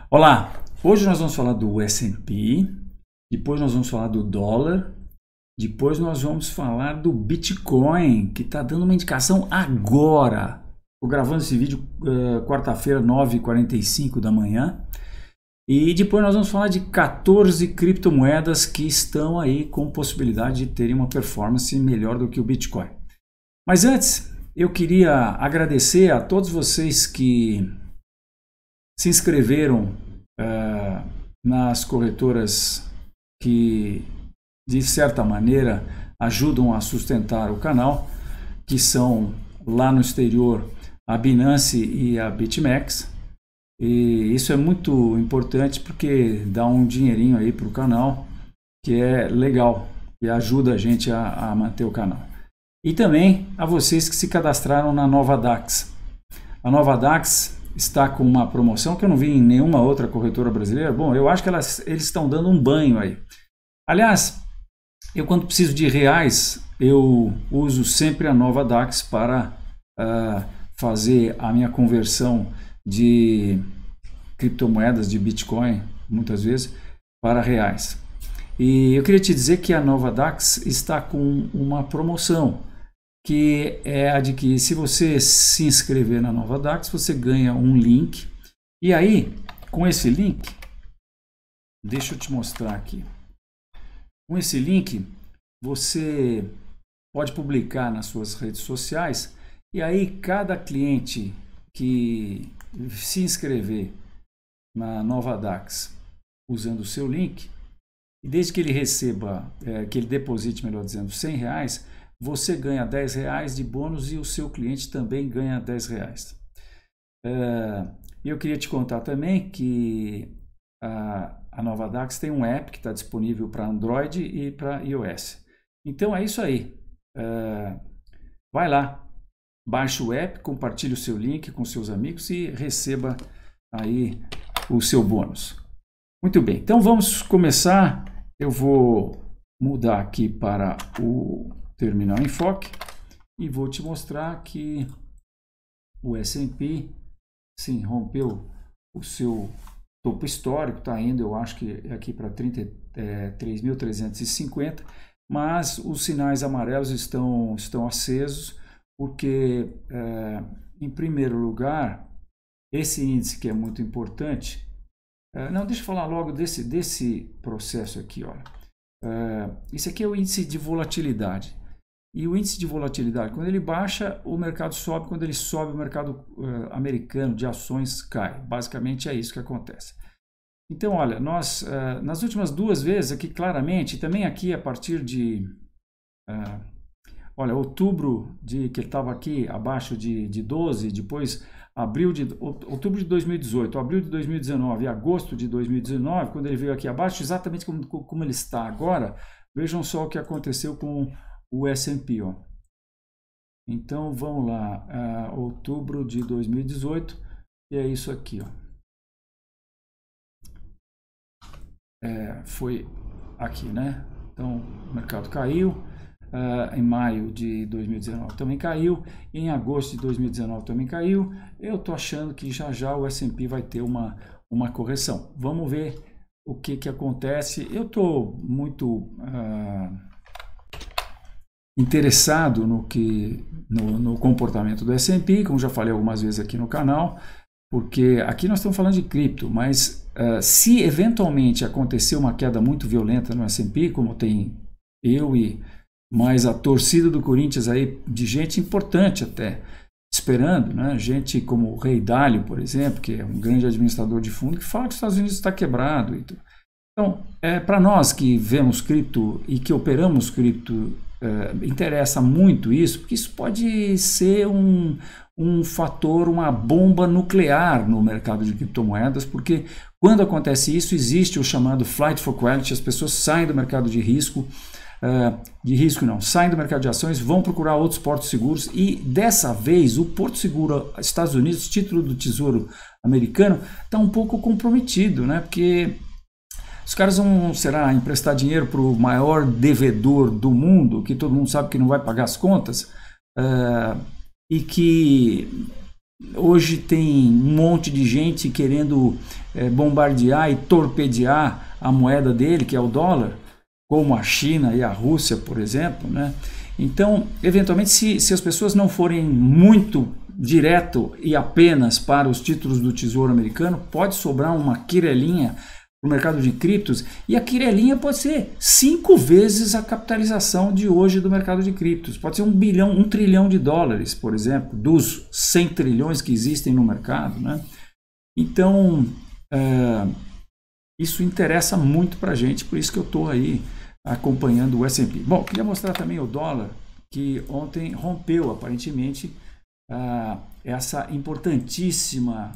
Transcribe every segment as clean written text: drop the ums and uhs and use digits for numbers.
Olá, hoje nós vamos falar do S&P, depois nós vamos falar do dólar, depois nós vamos falar do Bitcoin, que está dando uma indicação agora. Estou gravando esse vídeo quarta-feira, 9h45 da manhã. E depois nós vamos falar de 14 criptomoedas que estão aí com possibilidade de terem uma performance melhor do que o Bitcoin. Mas antes, eu queria agradecer a todos vocês que se inscreveram nas corretoras que, de certa maneira, ajudam a sustentar o canal, que são lá no exterior a Binance e a BitMEX. E isso é muito importante porque dá um dinheirinho aí para o canal, que é legal e ajuda a gente a manter o canal. E também a vocês que se cadastraram na Nova DAX. A Nova DAX está com uma promoção que eu não vi em nenhuma outra corretora brasileira. Bom, eu acho que eles estão dando um banho aí. Aliás, eu quando preciso de reais, eu uso sempre a Nova DAX para fazer a minha conversão de criptomoedas, de Bitcoin, muitas vezes, para reais. E eu queria te dizer que a Nova DAX está com uma promoção, que é a de que se você se inscrever na Nova DAX, você ganha um link. E aí, com esse link, deixa eu te mostrar aqui. Com esse link, você pode publicar nas suas redes sociais, e aí cada cliente que se inscrever na Nova DAX usando o seu link, e desde que ele receba, que ele deposite, melhor dizendo, R$100, você ganha R$10 de bônus e o seu cliente também ganha R$10. Eu queria te contar também que a Nova DAX tem um app que está disponível para Android e para iOS. Então é isso aí. Vai lá, baixe o app, compartilhe o seu link com seus amigos e receba aí o seu bônus. Muito bem, então vamos começar. Eu vou mudar aqui para o Terminal Enfoque e vou te mostrar que o S&P sim, rompeu o seu topo histórico, está indo, eu acho que é aqui para 33.350, mas os sinais amarelos estão acesos, porque em primeiro lugar, esse índice que é muito importante, não, deixa eu falar logo desse processo aqui, olha. Esse aqui é o índice de volatilidade. E o índice de volatilidade, quando ele baixa, o mercado sobe, quando ele sobe, o mercado americano de ações cai. Basicamente é isso que acontece. Então, olha, nós, nas últimas duas vezes, aqui claramente, também aqui a partir de, olha, outubro, que ele estava aqui abaixo de 12, depois outubro de 2018, abril de 2019 e agosto de 2019, quando ele veio aqui abaixo, exatamente como ele está agora, vejam só o que aconteceu com o S&P, ó. Então vamos lá, outubro de 2018, e é isso aqui, ó. Foi aqui, né? Então o mercado caiu, em maio de 2019 também caiu, em agosto de 2019 também caiu. Eu tô achando que já o S&P vai ter uma correção. Vamos ver o que acontece. Eu tô muito interessado no comportamento do S&P, como já falei algumas vezes aqui no canal, porque aqui nós estamos falando de cripto, mas se eventualmente acontecer uma queda muito violenta no S&P, como tem eu e mais a torcida do Corinthians aí, de gente importante até, esperando, né? Gente como o Rei Dalio, por exemplo, que é um grande administrador de fundo, que fala que os Estados Unidos está quebrado. Então, para nós que vemos cripto e que operamos cripto, interessa muito isso, porque isso pode ser um fator, uma bomba nuclear no mercado de criptomoedas, porque quando acontece isso, existe o chamado flight for quality, as pessoas saem do mercado de risco, saem do mercado de ações, vão procurar outros portos seguros, e dessa vez o Porto Seguro Estados Unidos, título do Tesouro americano, está um pouco comprometido, né? Porque os caras vão, emprestar dinheiro para o maior devedor do mundo, que todo mundo sabe que não vai pagar as contas, e que Hoje tem um monte de gente querendo bombardear e torpedear a moeda dele, que é o dólar, como a China e a Rússia, por exemplo, né? Então, eventualmente, se as pessoas não forem muito direto e apenas para os títulos do Tesouro Americano, pode sobrar uma quirelinha para o mercado de criptos, e a quirelinha pode ser 5 vezes a capitalização de hoje do mercado de criptos. Pode ser 1 bilhão, 1 trilhão de dólares, por exemplo, dos 100 trilhões que existem no mercado, né? Então, isso interessa muito para a gente, por isso que eu estou aí acompanhando o S&P. Bom, queria mostrar também o dólar, que ontem rompeu, aparentemente, essa importantíssima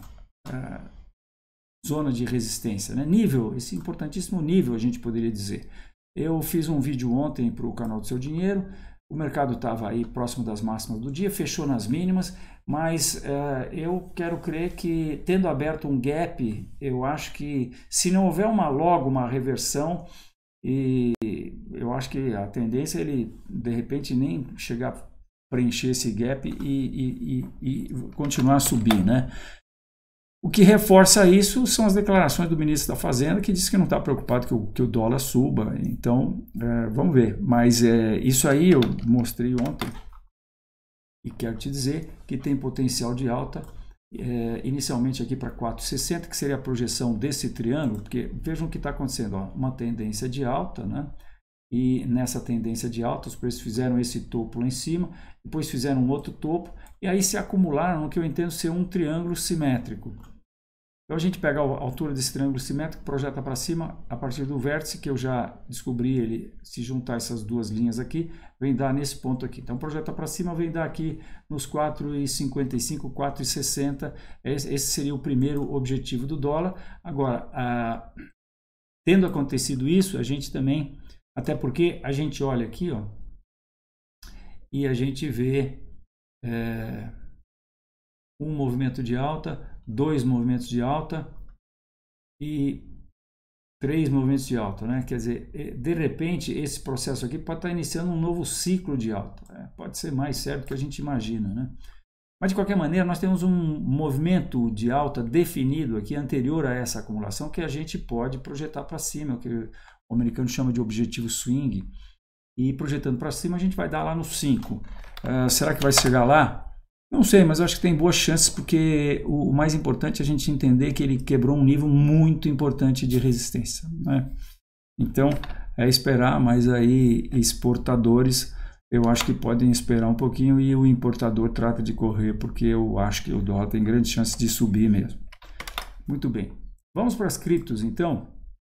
zona de resistência, né? Nível, esse importantíssimo nível, a gente poderia dizer. Eu fiz um vídeo ontem para o canal do Seu Dinheiro, o mercado estava aí próximo das máximas do dia, fechou nas mínimas, mas eu quero crer que, tendo aberto um gap, eu acho que, se não houver logo uma reversão, e eu acho que a tendência é ele, de repente, nem chegar a preencher esse gap e continuar a subir, né? O que reforça isso são as declarações do ministro da Fazenda, que disse que não está preocupado que o dólar suba. Então, vamos ver. Mas isso aí eu mostrei ontem e quero te dizer que tem potencial de alta, inicialmente aqui para 4,60, que seria a projeção desse triângulo, porque vejam o que está acontecendo, ó, uma tendência de alta, né? E nessa tendência de alta, os preços fizeram esse topo lá em cima, depois fizeram um outro topo, e aí se acumularam no que eu entendo ser um triângulo simétrico. Então a gente pega a altura desse triângulo simétrico, projeta para cima, a partir do vértice, que eu já descobri, ele se juntar essas duas linhas aqui, vem dar nesse ponto aqui. Então projeta para cima, vem dar aqui nos 4,55, 4,60, esse seria o primeiro objetivo do dólar. Agora, tendo acontecido isso, a gente também, até porque a gente olha aqui, ó, e a gente vê um movimento de alta, 2 movimentos de alta e 3 movimentos de alta, né? Quer dizer, de repente, esse processo aqui pode estar iniciando um novo ciclo de alta. Pode ser mais sério do que a gente imagina, né? Mas, de qualquer maneira, nós temos um movimento de alta definido aqui, anterior a essa acumulação, que a gente pode projetar para cima, o que o americano chama de objetivo swing. E projetando para cima, a gente vai dar lá no 5. Será que vai chegar lá? Não sei, mas eu acho que tem boas chances, porque o mais importante é a gente entender que ele quebrou um nível muito importante de resistência, né? Então, é esperar, mas aí exportadores, eu acho que podem esperar um pouquinho, e o importador trata de correr, porque eu acho que o dólar tem grande chance de subir mesmo. Muito bem. Vamos para as criptos, então.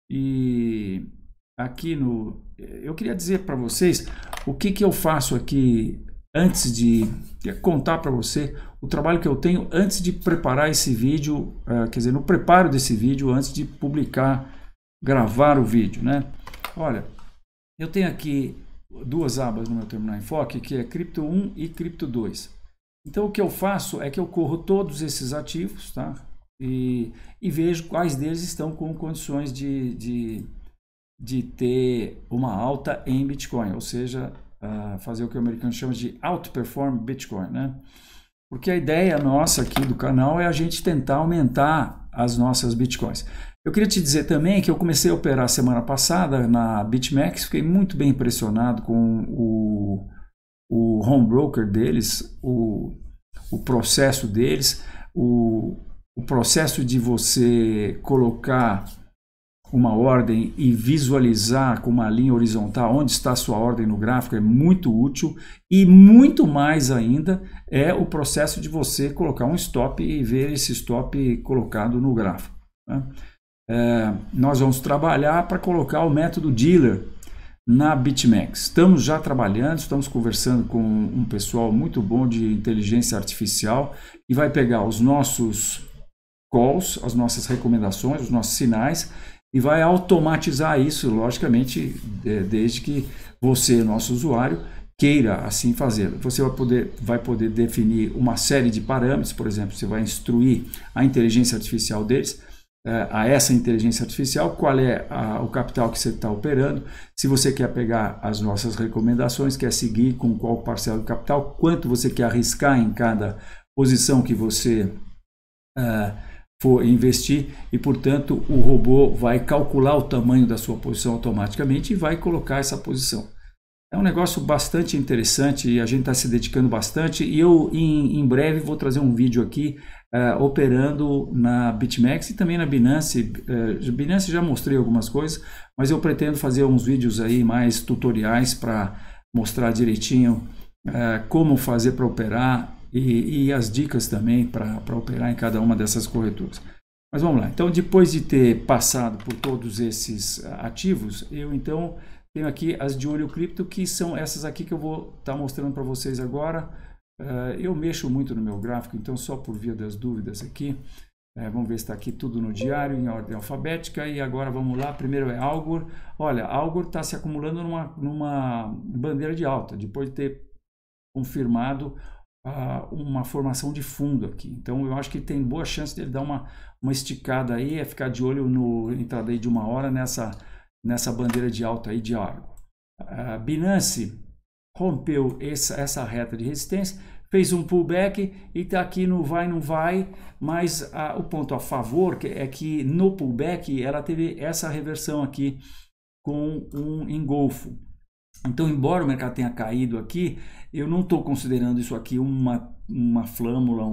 E aqui eu queria dizer para vocês o que eu faço aqui antes de contar para você o trabalho que eu tenho antes de preparar esse vídeo, quer dizer, no preparo desse vídeo, antes de publicar, gravar o vídeo, né? Olha, eu tenho aqui 2 abas no meu terminal enfoque, que é Cripto 1 e Cripto 2. Então, o que eu faço é que eu corro todos esses ativos, tá? E vejo quais deles estão com condições de ter uma alta em Bitcoin, ou seja, fazer o que o americano chama de outperform Bitcoin, né? Porque a ideia nossa aqui do canal é a gente tentar aumentar as nossas Bitcoins. Eu queria te dizer também que eu comecei a operar semana passada na BitMEX, fiquei muito bem impressionado com o home broker deles, o processo deles, o processo de você colocar uma ordem e visualizar com uma linha horizontal onde está a sua ordem no gráfico é muito útil, e muito mais ainda é o processo de você colocar um stop e ver esse stop colocado no gráfico, né? Nós vamos trabalhar para colocar o método dealer na BitMEX. Estamos já trabalhando, estamos conversando com um pessoal muito bom de inteligência artificial, e vai pegar os nossos calls, as nossas recomendações, os nossos sinais, e vai automatizar isso, logicamente, desde que você, nosso usuário, queira assim fazer. Você vai poder definir uma série de parâmetros, por exemplo, você vai instruir a inteligência artificial deles, a essa inteligência artificial, qual é o capital que você está operando, se você quer pegar as nossas recomendações, quer seguir com qual parcela do capital, quanto você quer arriscar em cada posição que você for investir e, portanto, o robô vai calcular o tamanho da sua posição automaticamente e vai colocar essa posição. É um negócio bastante interessante e a gente está se dedicando bastante, e eu em breve vou trazer um vídeo aqui operando na BitMEX e também na Binance. Binance já mostrei algumas coisas, mas eu pretendo fazer uns vídeos aí mais tutoriais para mostrar direitinho como fazer para operar e as dicas também para operar em cada uma dessas corretoras. Mas vamos lá. Então, depois de ter passado por todos esses ativos, eu então tenho aqui as de olho cripto, que são essas aqui que eu vou estar mostrando para vocês agora. Eu mexo muito no meu gráfico, então só por via das dúvidas aqui. Vamos ver se está aqui tudo no diário, em ordem alfabética. E agora vamos lá. Primeiro é Algor. Olha, Algor está se acumulando numa bandeira de alta, depois de ter confirmado uma formação de fundo aqui. Então eu acho que tem boa chance dele dar uma esticada aí, é ficar de olho no intraday de 1 hora nessa bandeira de alta aí de Algor. Binance rompeu essa reta de resistência, fez um pullback e está aqui no vai, não vai, mas o ponto a favor é que no pullback ela teve essa reversão aqui com um engolfo. Então, embora o mercado tenha caído aqui, eu não estou considerando isso aqui uma flâmula,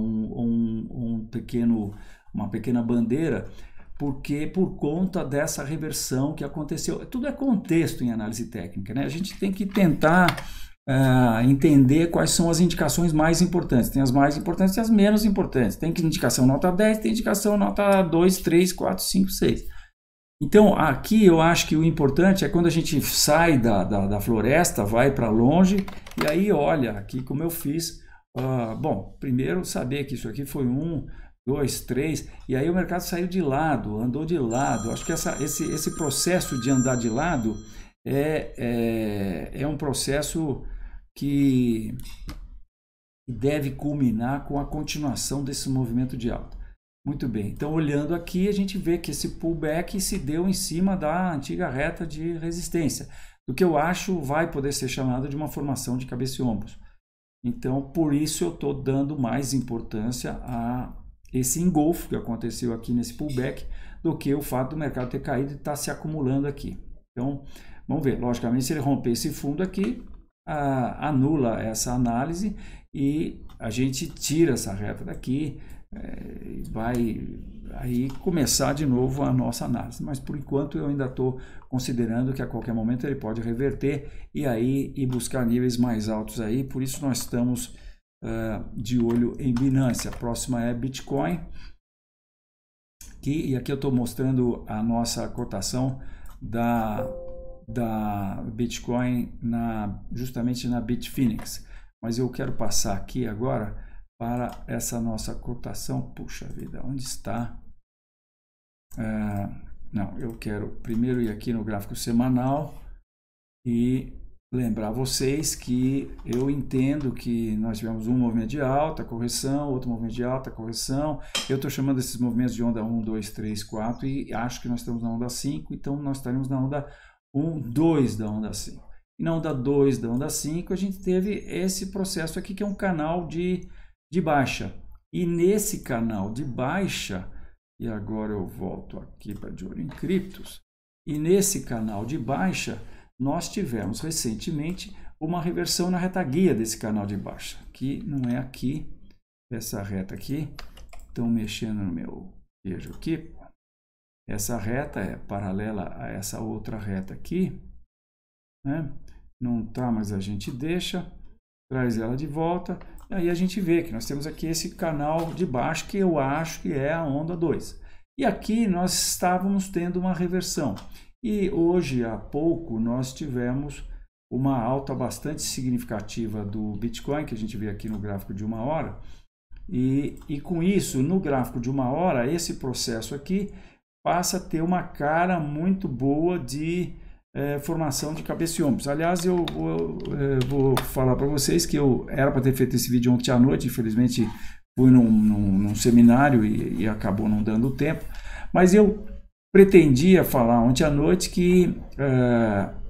uma pequena bandeira, porque por conta dessa reversão que aconteceu. Tudo é contexto em análise técnica, né? A gente tem que tentar entender quais são as indicações mais importantes. Tem as mais importantes e as menos importantes. Tem indicação nota 10, tem indicação nota 2, 3, 4, 5, 6. Então, aqui eu acho que o importante é quando a gente sai da floresta, vai para longe, e aí olha aqui como eu fiz. Bom, primeiro saber que isso aqui foi 1, 2, 3, e aí o mercado saiu de lado, andou de lado. Acho que esse processo de andar de lado é um processo que deve culminar com a continuação desse movimento de alta. Muito bem, então olhando aqui a gente vê que esse pullback se deu em cima da antiga reta de resistência, o que eu acho vai poder ser chamado de uma formação de cabeça e ombros. Então por isso eu estou dando mais importância a esse engolfo que aconteceu aqui nesse pullback do que o fato do mercado ter caído e estar se acumulando aqui. Então vamos ver, logicamente se ele romper esse fundo aqui, anula essa análise e a gente tira essa reta daqui. Vai aí começar de novo a nossa análise, mas por enquanto eu ainda estou considerando que a qualquer momento ele pode reverter e aí ir buscar níveis mais altos aí. Por isso nós estamos de olho em Binance. A próxima é Bitcoin, e aqui eu estou mostrando a nossa cotação da Bitcoin justamente na Bitfinex, mas eu quero passar aqui agora para essa nossa cotação. Puxa vida, onde está? Não, eu quero primeiro ir aqui no gráfico semanal e lembrar vocês que eu entendo que nós tivemos um movimento de alta, correção, outro movimento de alta, correção. Eu estou chamando esses movimentos de onda 1, 2, 3, 4 e acho que nós estamos na onda 5, então nós estaremos na onda 1, 2 da onda 5. E na onda 2 da onda 5 a gente teve esse processo aqui que é um canal de baixa, e nesse canal de baixa, e agora eu volto aqui para de olho em criptos, e nesse canal de baixa nós tivemos recentemente uma reversão na reta guia desse canal de baixa, que não é aqui, essa reta aqui. Estão mexendo no meu queijo aqui, essa reta é paralela a essa outra reta aqui, né? Não tá, mas a gente deixa, traz ela de volta. Aí a gente vê que nós temos aqui esse canal de baixo que eu acho que é a onda 2. E aqui nós estávamos tendo uma reversão. E hoje, há pouco, nós tivemos uma alta bastante significativa do Bitcoin, que a gente vê aqui no gráfico de 1 hora. E com isso, no gráfico de 1 hora, esse processo aqui passa a ter uma cara muito boa de formação de cabeça e ombros. Aliás, eu vou falar para vocês que eu era para ter feito esse vídeo ontem à noite, infelizmente fui num seminário e acabou não dando tempo, mas eu pretendia falar ontem à noite que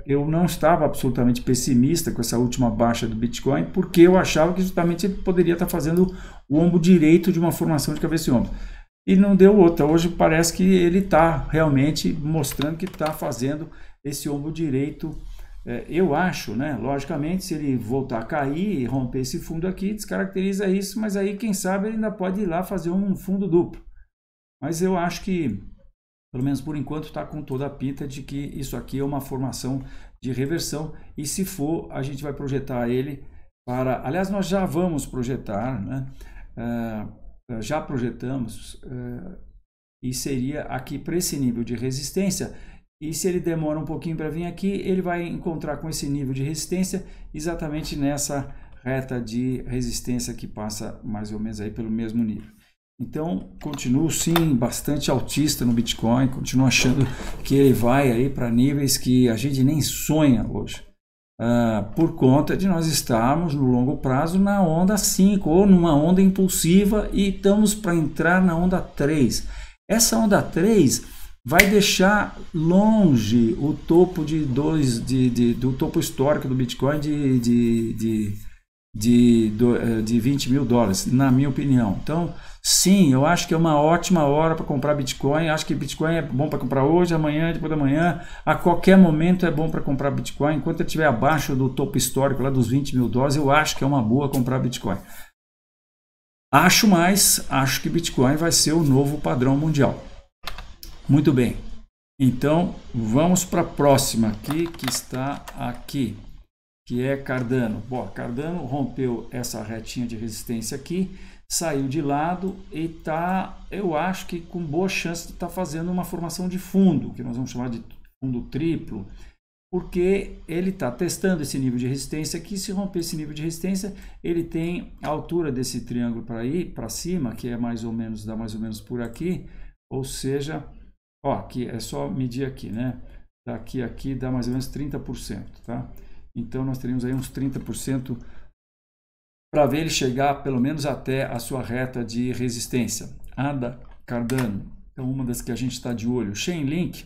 eu não estava absolutamente pessimista com essa última baixa do Bitcoin, porque eu achava que justamente ele poderia estar fazendo o ombro direito de uma formação de cabeça e ombro. E não deu outra. Hoje parece que ele está realmente mostrando que está fazendo esse ombro direito. Eu acho, né? Logicamente, se ele voltar a cair e romper esse fundo aqui, descaracteriza isso, mas aí, quem sabe, ele ainda pode ir lá fazer um fundo duplo. Mas eu acho que, pelo menos por enquanto, está com toda a pinta de que isso aqui é uma formação de reversão. E se for, a gente vai projetar ele para... Aliás, nós já vamos projetar, né? Já projetamos, e seria aqui para esse nível de resistência. E se ele demora um pouquinho para vir aqui, ele vai encontrar com esse nível de resistência exatamente nessa reta de resistência que passa mais ou menos aí pelo mesmo nível. Então, continuo sim bastante altista no Bitcoin, continuo achando que ele vai aí para níveis que a gente nem sonha hoje. Por conta de nós estarmos no longo prazo na onda 5 ou numa onda impulsiva e estamos para entrar na onda 3. Essa onda 3 vai deixar longe o topo do topo histórico do Bitcoin de 20 mil dólares, na minha opinião. Então, sim, eu acho que é uma ótima hora para comprar Bitcoin. Acho que Bitcoin é bom para comprar hoje, amanhã, depois da manhã. A qualquer momento é bom para comprar Bitcoin. Enquanto ele estiver abaixo do topo histórico lá dos 20 mil dólares, eu acho que é uma boa comprar Bitcoin. Acho que Bitcoin vai ser o novo padrão mundial. Muito bem. Então, vamos para a próxima aqui, que está aqui, que é Cardano. Bom, Cardano rompeu essa retinha de resistência aqui, saiu de lado e está, eu acho que com boa chance de estar fazendo uma formação de fundo, que nós vamos chamar de fundo triplo, porque ele está testando esse nível de resistência aqui. Se romper esse nível de resistência, ele tem a altura desse triângulo para ir para cima, que é mais ou menos, dá mais ou menos por aqui, ou seja, ó, aqui é só medir aqui, né? Daqui a aqui dá mais ou menos 30%, tá? Então nós teríamos aí uns 30% para ver ele chegar pelo menos até a sua reta de resistência. ADA, Cardano, então uma das que a gente está de olho. Chainlink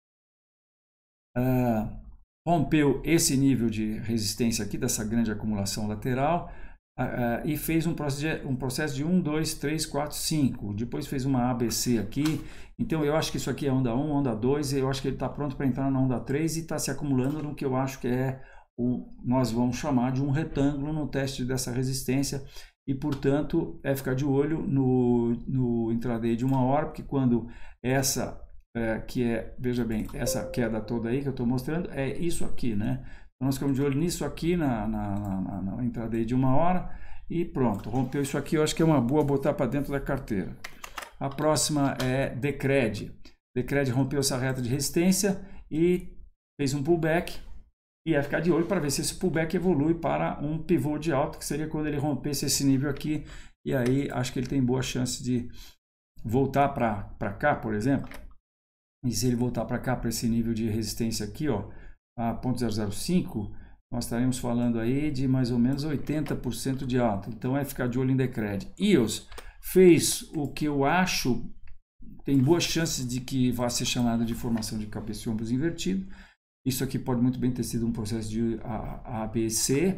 rompeu esse nível de resistência aqui, dessa grande acumulação lateral, e fez um processo de 1, 2, 3, 4, 5. Depois fez uma ABC aqui. Então eu acho que isso aqui é onda 1, onda 2. Eu acho que ele está pronto para entrar na onda 3 e está se acumulando no que eu acho que é nós vamos chamar de um retângulo no teste dessa resistência. E portanto é ficar de olho no intraday de 1 hora, porque quando essa veja bem, essa queda toda aí que eu estou mostrando é isso aqui, né? Então nós ficamos de olho nisso aqui na intraday de 1 hora e pronto, rompeu isso aqui. Eu acho que é uma boa botar para dentro da carteira. A próxima é Decred. Decred rompeu essa reta de resistência e fez um pullback, e é ficar de olho para ver se esse pullback evolui para um pivô de alta, que seria quando ele rompesse esse nível aqui, e aí acho que ele tem boa chance de voltar para cá, por exemplo. E se ele voltar para cá, para esse nível de resistência aqui, ó, a 0.005, nós estaremos falando aí de mais ou menos 80% de alta. Então é ficar de olho em Decred. EOS fez o que eu acho tem boas chances de que vá ser chamado de formação de cabeça e ombros invertido. Isso aqui pode muito bem ter sido um processo de ABC,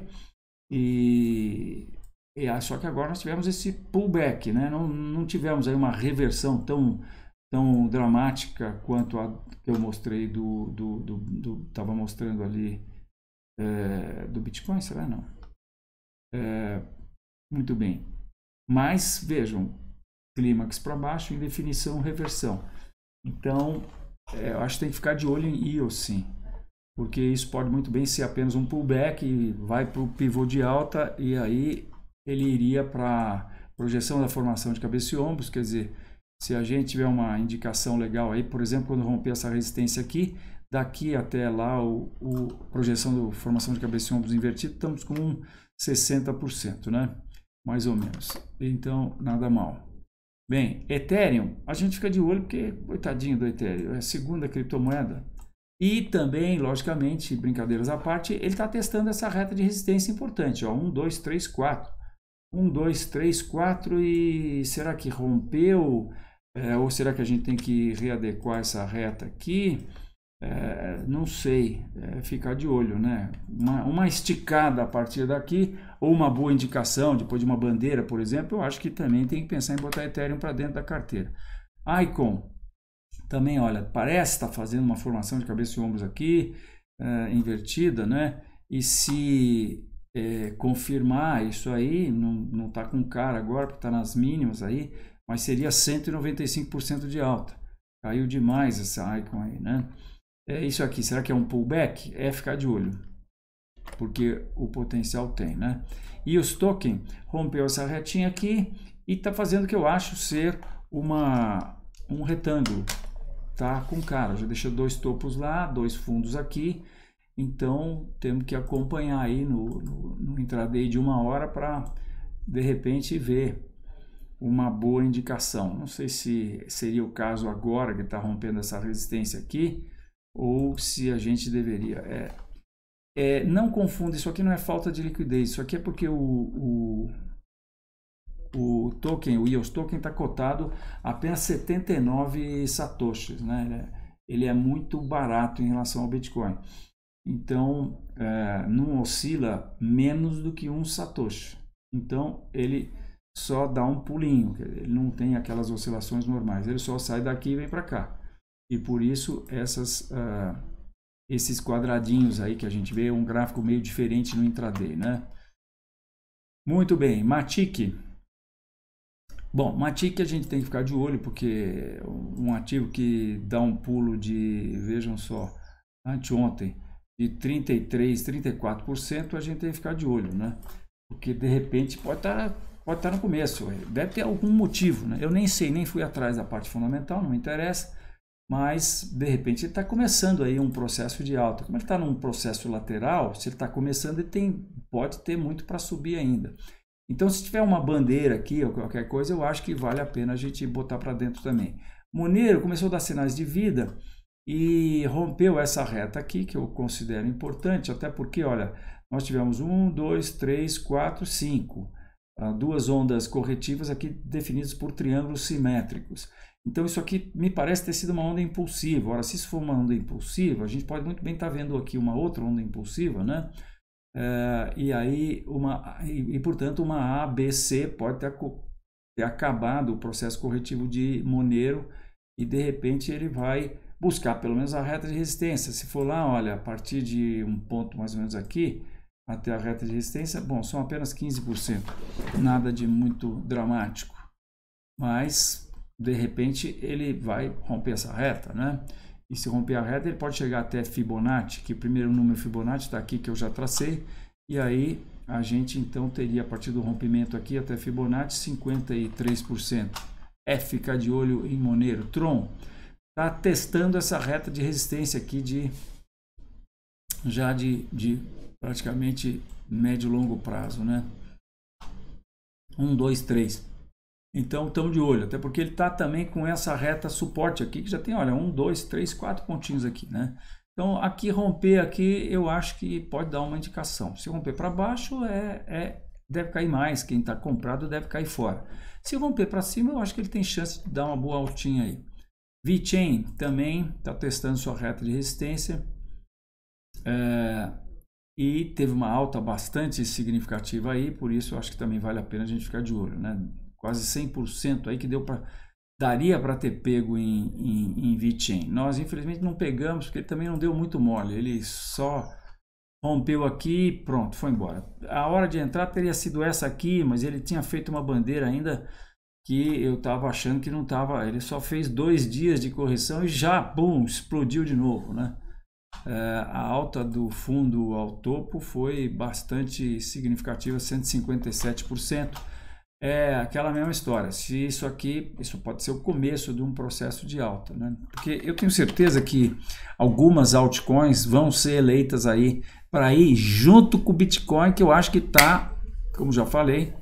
só que agora nós tivemos esse pullback, né? Não tivemos aí uma reversão tão dramática quanto a que eu mostrei estava mostrando ali do Bitcoin, será? Não. Muito bem. Mas vejam, clímax para baixo, em definição, reversão. Então, eu acho que tem que ficar de olho em EOS, sim, porque isso pode muito bem ser apenas um pullback e vai para o pivô de alta, e aí ele iria para projeção da formação de cabeça e ombros. Quer dizer, se a gente tiver uma indicação legal aí, por exemplo, quando romper essa resistência aqui, daqui até lá, projeção da formação de cabeça e ombros invertido, estamos com 60%, né? Mais ou menos. Então, nada mal. Bem, Ethereum, a gente fica de olho porque, coitadinho do Ethereum, é a segunda criptomoeda. E também, logicamente, brincadeiras à parte, ele está testando essa reta de resistência importante, ó, 1, 2, 3, 4. 1, 2, 3, 4 e será que rompeu? Ou será que a gente tem que readequar essa reta aqui? não sei, ficar de olho, né? Uma esticada a partir daqui, ou uma boa indicação, depois de uma bandeira, por exemplo, eu acho que também tem que pensar em botar Ethereum para dentro da carteira. Icon, também, olha, parece estar fazendo uma formação de cabeça e ombros aqui, invertida, né? E se confirmar isso aí, não está com cara agora, porque está nas mínimas aí, mas seria 195% de alta. Caiu demais essa Icon aí, né? Isso aqui, será que é um pullback? Ficar de olho, porque o potencial tem, né? E os tokens rompeu essa retinha aqui e está fazendo o que eu acho ser um retângulo, tá? Com cara, já deixou 2 topos lá, 2 fundos aqui, então temos que acompanhar aí no intraday de 1 hora para de repente ver uma boa indicação. Não sei se seria o caso agora que está rompendo essa resistência aqui, ou se a gente deveria. Não confunda, isso aqui não é falta de liquidez, isso aqui é porque o token, o EOS Token, está cotado apenas 79 satoshis, né? Ele é muito barato em relação ao Bitcoin. Então, não oscila menos do que 1 satoshi. Então, ele só dá um pulinho, ele não tem aquelas oscilações normais, ele só sai daqui e vem para cá. E por isso esses quadradinhos aí que a gente vê, um gráfico meio diferente no intraday, né? Muito bem, Matic. Bom, Matic a gente tem que ficar de olho, porque um ativo que dá um pulo de, vejam só, anteontem, de 33%, 34%, a gente tem que ficar de olho, né? Porque de repente pode estar no começo, deve ter algum motivo, né? Eu nem sei, nem fui atrás da parte fundamental, não me interessa, mas de repente ele está começando aí um processo de alta. Como ele está num processo lateral, se ele está começando, ele pode ter muito para subir ainda. Então, se tiver uma bandeira aqui ou qualquer coisa, eu acho que vale a pena a gente botar para dentro também. Monero começou a dar sinais de vida e rompeu essa reta aqui, que eu considero importante, até porque, olha, nós tivemos 1, 2, 3, 4, 5. 2 ondas corretivas aqui definidas por triângulos simétricos. Então, isso aqui me parece ter sido uma onda impulsiva. Ora, se isso for uma onda impulsiva, a gente pode muito bem estar vendo aqui uma outra onda impulsiva, né? E aí, portanto, uma ABC pode ter acabado o processo corretivo de Monero e, de repente, ele vai buscar pelo menos a reta de resistência. Se for lá, olha, a partir de um ponto mais ou menos aqui, até a reta de resistência, bom, são apenas 15%. Nada de muito dramático. Mas de repente ele vai romper essa reta, né? E se romper a reta, ele pode chegar até Fibonacci, que o primeiro número Fibonacci está aqui, que eu já tracei, e aí a gente então teria, a partir do rompimento aqui até Fibonacci, 53%. Ficar de olho em Monero. Tron está testando essa reta de resistência aqui de praticamente médio e longo prazo, né? 1, 2, 3. Então, estamos de olho, até porque ele está também com essa reta suporte aqui, que já tem, olha, 1, 2, 3, 4 pontinhos aqui, né? Então, aqui romper aqui, eu acho que pode dar uma indicação. Se romper para baixo, deve cair mais, quem está comprado deve cair fora. Se romper para cima, eu acho que ele tem chance de dar uma boa altinha aí. VeChain também está testando sua reta de resistência. E teve uma alta bastante significativa aí, por isso eu acho que também vale a pena a gente ficar de olho, né? Quase 100% aí que daria para ter pego em VeChain. Nós infelizmente não pegamos, porque ele também não deu muito mole, ele só rompeu aqui e pronto, foi embora. A hora de entrar teria sido essa aqui, mas ele tinha feito uma bandeira ainda que eu estava achando que não estava, ele só fez 2 dias de correção e já, bum, explodiu de novo, né? A alta do fundo ao topo foi bastante significativa, 157%. Aquela mesma história. Se isso pode ser o começo de um processo de alta, né? Porque eu tenho certeza que algumas altcoins vão ser eleitas aí para ir junto com o Bitcoin, que eu acho que está, como já falei,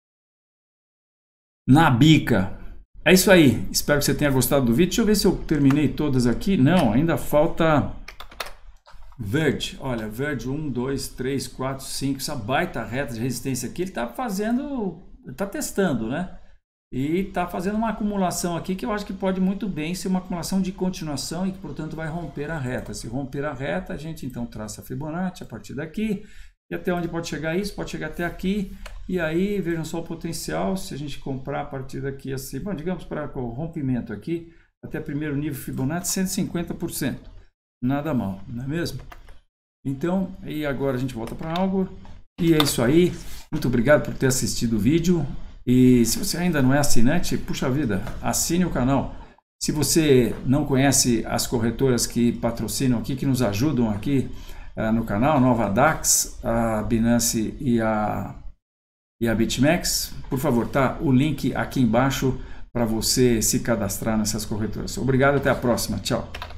na bica. É isso aí. Espero que você tenha gostado do vídeo. Deixa eu ver se eu terminei todas aqui. Não, ainda falta Verge. Olha, Verge 1, 2, 3, 4, 5. Essa baita reta de resistência aqui, ele está fazendo... Está testando, né? E está fazendo uma acumulação aqui que eu acho que pode muito bem ser uma acumulação de continuação e que, portanto, vai romper a reta. Se romper a reta, a gente então traça a Fibonacci a partir daqui. E até onde pode chegar isso? Pode chegar até aqui. E aí, vejam só o potencial. Se a gente comprar a partir daqui assim, bom, digamos para o rompimento aqui, até primeiro nível Fibonacci, 150%. Nada mal, não é mesmo? Então, e agora a gente volta para algo. E é isso aí. Muito obrigado por ter assistido o vídeo. E se você ainda não é assinante, puxa vida, assine o canal. Se você não conhece as corretoras que patrocinam aqui, que nos ajudam aqui no canal, Nova Dax, a Binance e a BitMEX, por favor, tá o link aqui embaixo para você se cadastrar nessas corretoras. Obrigado, até a próxima. Tchau.